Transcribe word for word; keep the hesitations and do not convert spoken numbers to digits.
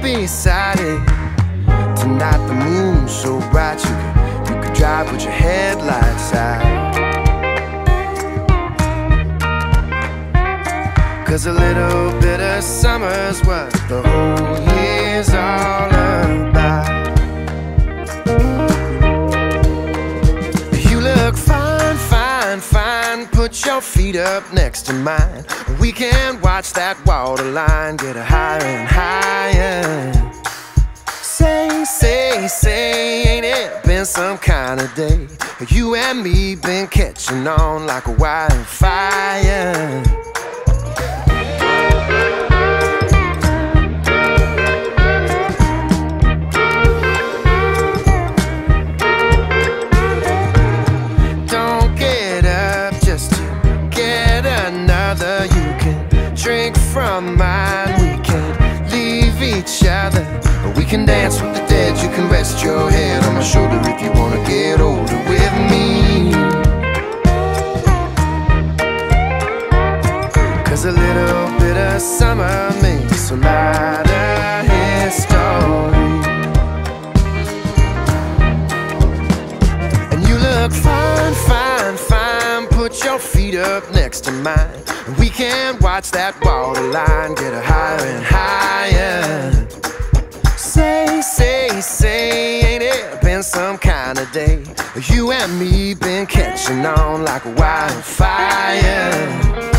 beside it. Tonight the moon's so bright you could, you could drive with your headlights out. Cause a little bit of summer's what the whole year's all about. You look fine, fine, fine. Put your feet up next to mine. We can watch that water line get higher and higher. Say, say, say, ain't it been some kind of day? You and me been catching on like a wildfire. Don't get up just to get another. You can drink from mine. We can leave each other. We can dance with the dead, you can rest your head on my shoulder if you wanna get older with me. Cause a little bit of summer makes a lot of history. And you look fine, fine, fine. Put your feet up next to mine. And we can watch that water line get higher and higher. Say, say, say, ain't it been some kind of day? You and me been catching on like a wildfire.